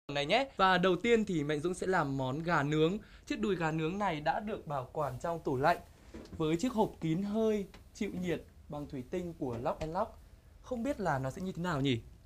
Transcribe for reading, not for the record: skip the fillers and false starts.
này nhé. Và đầu tiên thì Mạnh Dũng sẽ làm món gà nướng. Chiếc đùi gà nướng này đã được bảo quản trong tủ lạnh với chiếc hộp kín hơi chịu nhiệt bằng thủy tinh của Lock and Lock. Không biết là nó sẽ như thế nào nhỉ?